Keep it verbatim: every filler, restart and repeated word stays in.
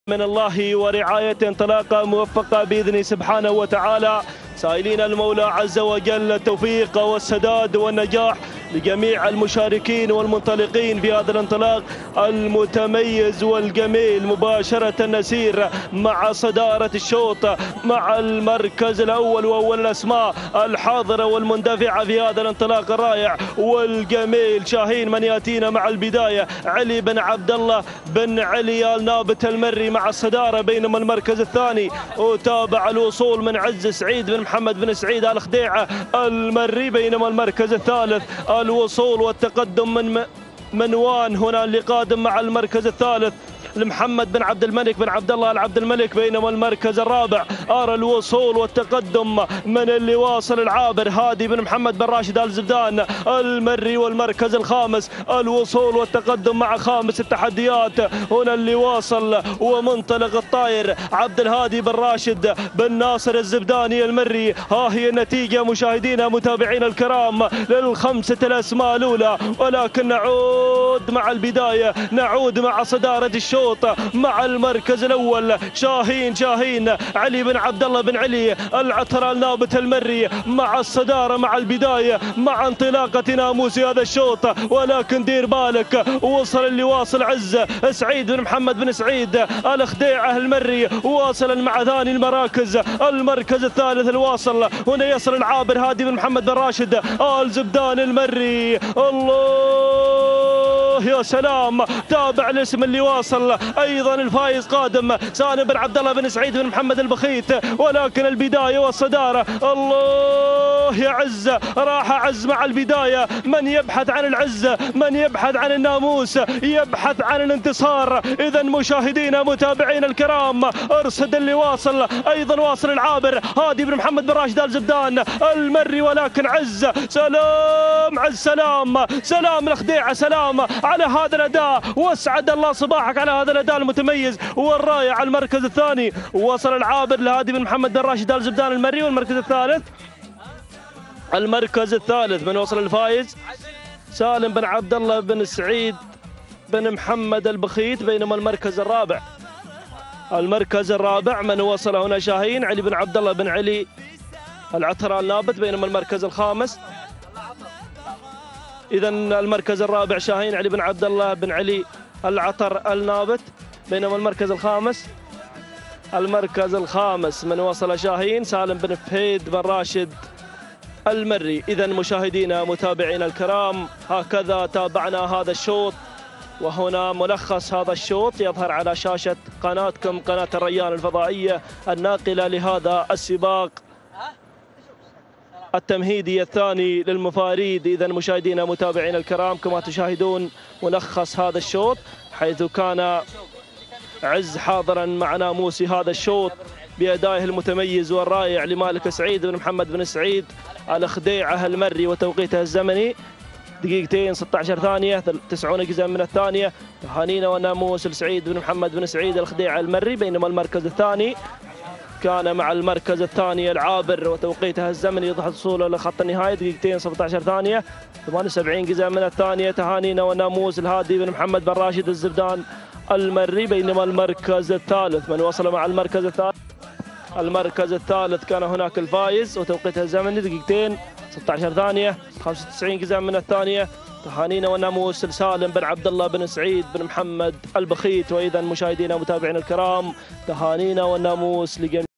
من الله ورعاية انطلاقة موفقة بإذنه سبحانه وتعالى، سائلين المولى عز وجل التوفيق والسداد والنجاح لجميع المشاركين والمنطلقين في هذا الانطلاق المتميز والجميل، مباشرة نسير مع صدارة الشوط مع المركز الأول وأول الأسماء الحاضرة والمندفعة في هذا الانطلاق الرائع والجميل. شاهين من يأتينا مع البداية علي بن عبد الله بن علي النابت المري مع الصدارة، بينما المركز الثاني وتابع الوصول من عز سعيد بن محمد بن سعيد الخديعة المري، بينما المركز الثالث الوصول والتقدم من منوان هنا اللي قادم مع المركز الثالث لمحمد بن عبد الملك بن عبد الله العبد الملك، بينما المركز الرابع أرى الوصول والتقدم من اللي واصل العابر هادي بن محمد بن راشد آل زبدان المري، والمركز الخامس الوصول والتقدم مع خامس التحديات هنا اللي واصل ومنطلق الطاير عبد الهادي بن راشد بن ناصر الزبداني المري. ها هي النتيجة مشاهدينا متابعينا الكرام للخمسة الأسماء الأولى، ولكن نعود مع البداية، نعود مع صدارة الشوط مع المركز الاول شاهين شاهين علي بن عبد الله بن علي العطر النابت المري مع الصداره مع البدايه مع انطلاقه ناموس هذا الشوط، ولكن دير بالك وصل اللي واصل عز سعيد بن محمد بن سعيد الخديعه المري واصلا مع ثاني المراكز. المركز الثالث الواصل هنا يصل العابر هادي بن محمد بن راشد آل زبدان المري. الله يا سلام، تابع الاسم اللي واصل ايضا الفايز قادم سالم بن عبد الله بن سعيد بن محمد البخيت، ولكن البدايه والصداره الله يا عز، راح عز مع البدايه. من يبحث عن العز، من يبحث عن الناموس، يبحث عن الانتصار. اذا مشاهدينا متابعينا الكرام ارصد اللي واصل، ايضا واصل العابر هادي بن محمد بن راشد آل زبدان المري، ولكن عز سلام عز سلام سلام الخديعه سلام على هذا الاداء، واسعد الله صباحك على هذا الاداء المتميز والرائع. المركز الثاني وصل العابر لهادي بن محمد بن راشد آل زبدان المري، والمركز الثالث المركز الثالث من وصل الفايز سالم بن عبد الله بن سعيد بن محمد البخيت، بينما المركز الرابع المركز الرابع من وصل هنا شاهين علي بن عبد الله بن علي العطر النابت، بينما المركز الخامس إذا المركز الرابع شاهين علي بن عبد الله بن علي العطر النابت، بينما المركز الخامس المركز الخامس من وصل شاهين سالم بن فهيد بن راشد المري. إذا مشاهدينا متابعينا الكرام هكذا تابعنا هذا الشوط، وهنا ملخص هذا الشوط يظهر على شاشة قناتكم قناة الريان الفضائية الناقلة لهذا السباق التمهيدي الثاني للمفاريد. إذا مشاهدينا متابعينا الكرام كما تشاهدون ملخص هذا الشوط، حيث كان عز حاضرا مع ناموس هذا الشوط بأدائه المتميز والرائع لمالك سعيد بن محمد بن سعيد الخديعة المري، وتوقيته الزمني دقيقتين ستة عشر ثانية تسعون جزءا من الثانية. تهانينا والناموس لسعيد بن محمد بن سعيد الخديعة المري، بينما المركز الثاني كان مع المركز الثاني العابر وتوقيتها الزمني يضحى وصوله لخط النهاية دقيقتين سبعة عشر ثانية ثمانية وسبعين جزءا من الثانية. تهانينا والناموس الهادي بن محمد بن راشد الزبدان المري، بينما المركز الثالث من وصل مع المركز الثالث المركز الثالث كان هناك الفايز وتوقيتها الزمني دقيقتين ستة عشر ثانية خمسة وتسعين جزءا من الثانية. تهانينا والناموس لسالم بن عبد الله بن سعيد بن محمد البخيت. واذا مشاهدينا متابعينا الكرام تهانينا والناموس لجميع